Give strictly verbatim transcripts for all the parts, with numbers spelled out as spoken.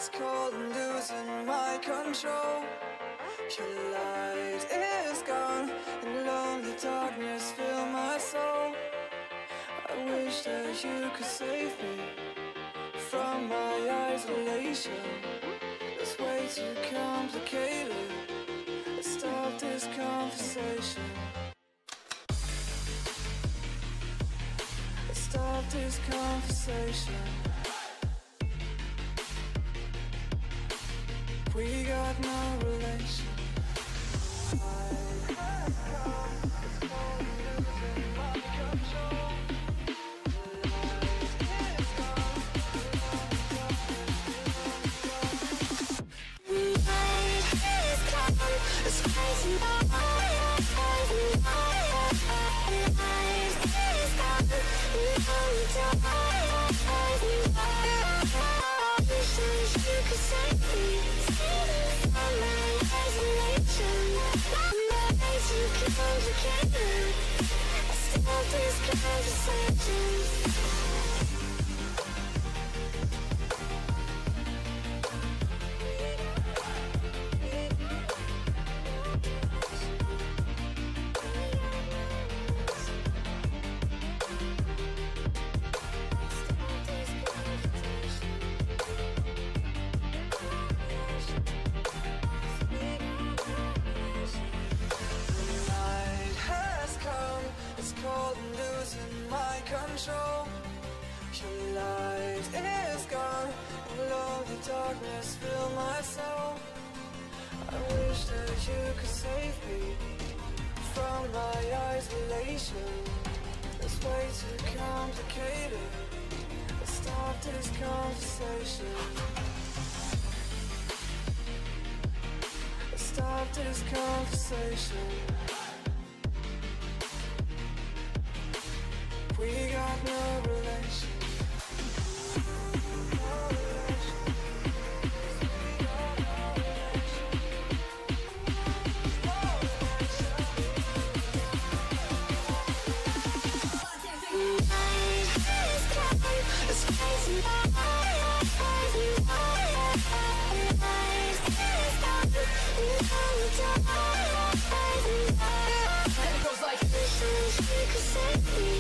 cold and losing my control. Your light is gone and lonely darkness fill my soul. I wish that you could save me from my isolation. It's way too complicated. Let's stop this conversation. Let's stop this conversation. We got no relation. It's crazy. Control. Your light is gone and lonely darkness fill my soul. I wish that you could save me from my isolation. It's way too complicated. Let's stop this conversation. Let's stop this conversation. We got no relation. No relation. We got no relation. No relation. It's crazy. And it goes like this. You could save me.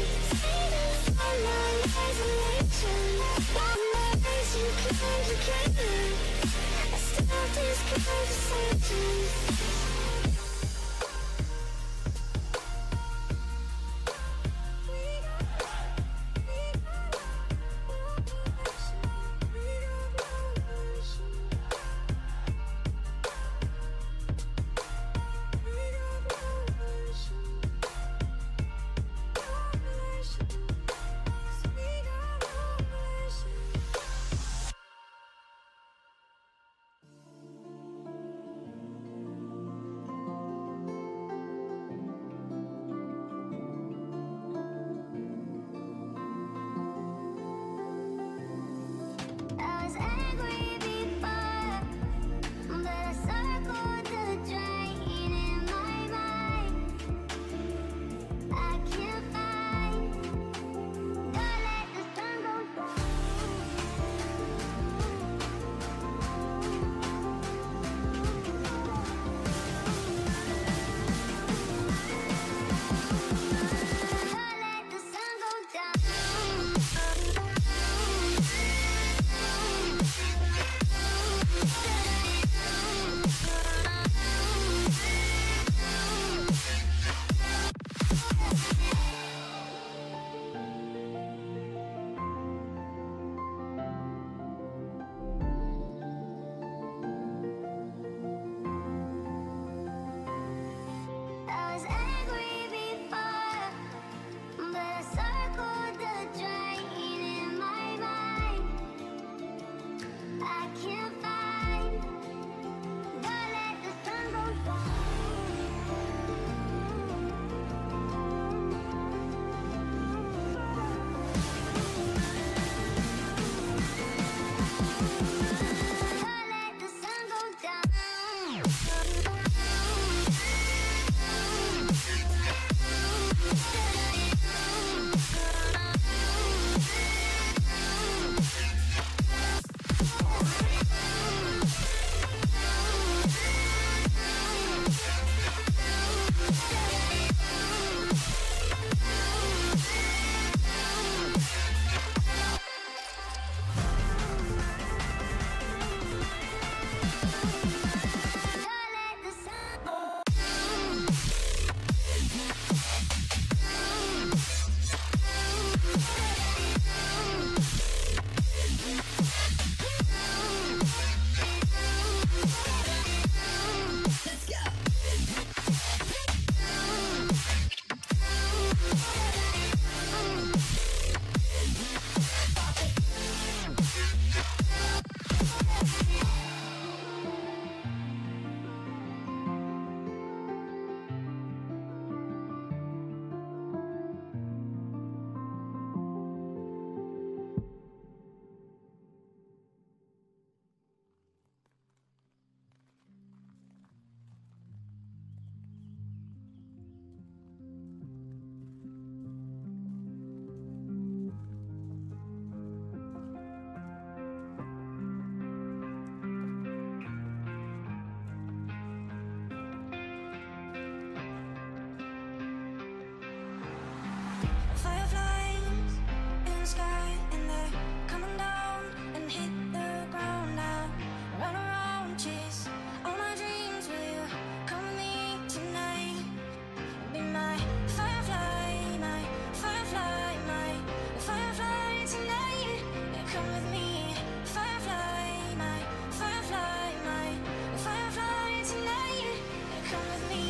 Fireflies in the sky, and they're coming down and hit the ground now. Run around, chase all my dreams. Will you come with me tonight? Be my firefly, my firefly, my firefly tonight. Yeah, come with me, firefly, my firefly, my firefly tonight. Yeah, come with me.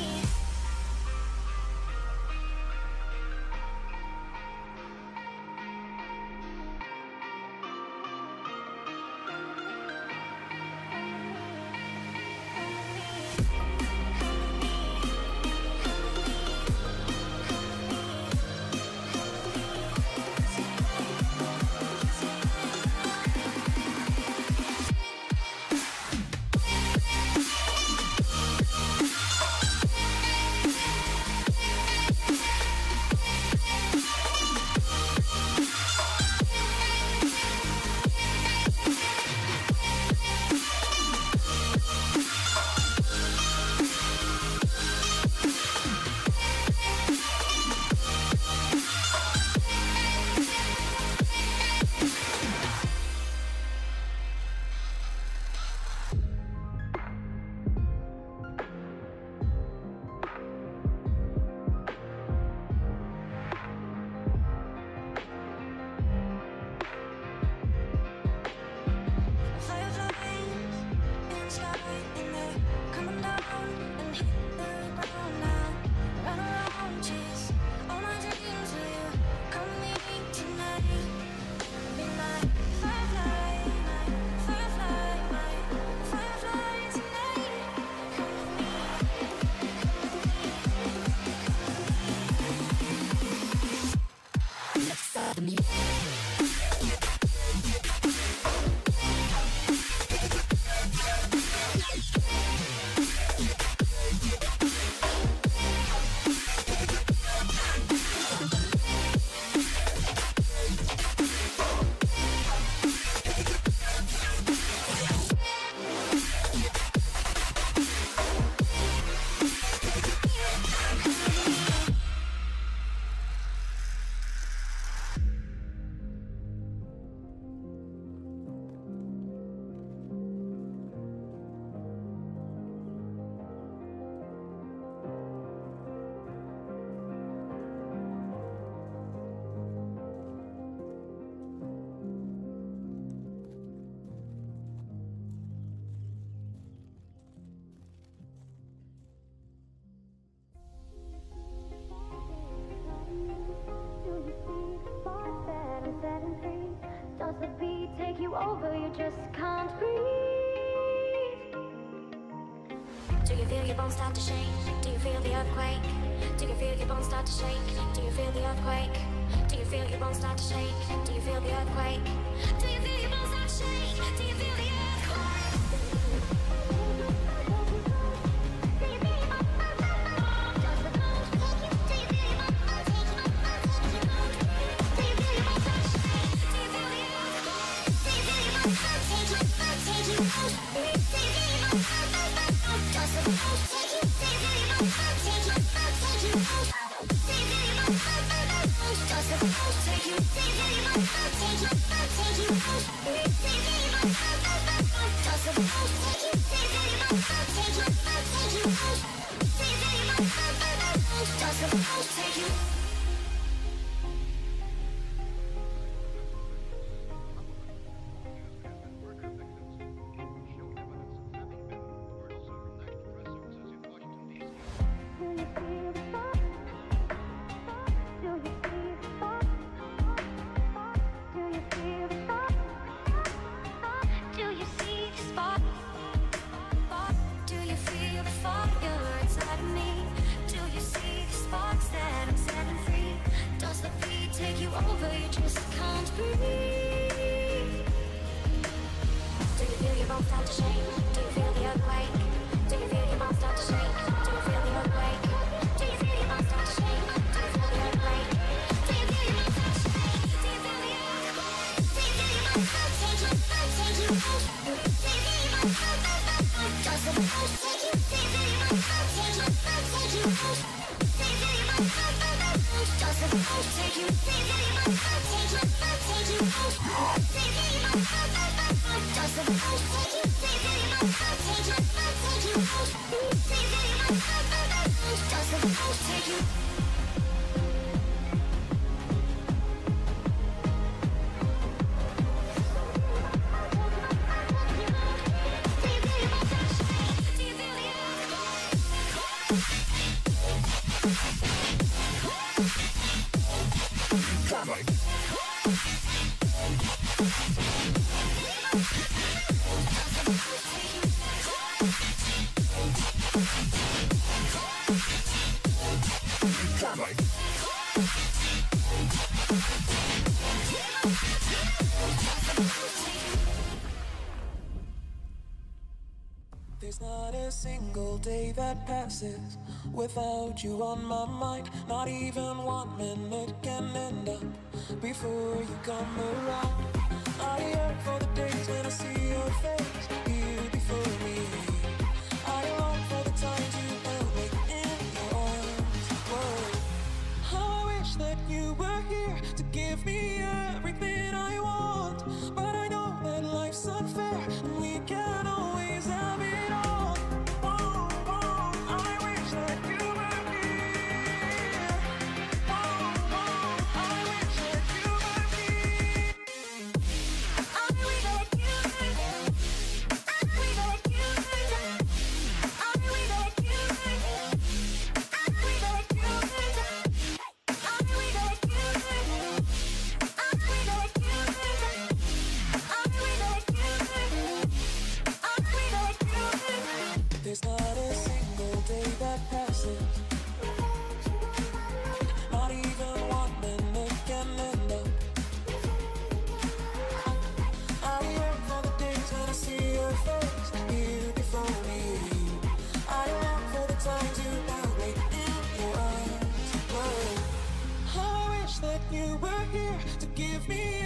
Over, you just can't breathe. Do you feel your bones start to shake? Do you feel the earthquake? Do you feel your bones start to shake? Do you feel the earthquake? Do you feel your bones start to shake? Do you feel the earthquake? Do you feel your bones start to shake? Do you feel the earthquake? Fire inside of me. Do you see the sparks that I'm setting There's not a single day that passes without you on my mind. Not even one minute can end up before you come around. I yearn for the days when I see your face here before me. I long for the times you held me in your arms. Whoa. How I wish that you were here to give me everything I want. But I know that life's unfair and we can't always have it. There's not a single day that passes, not even one minute can end up. I yearn for the days when I see your face here before me. I long for the times you held me in your arms. Whoa. How I wish that you were here to give me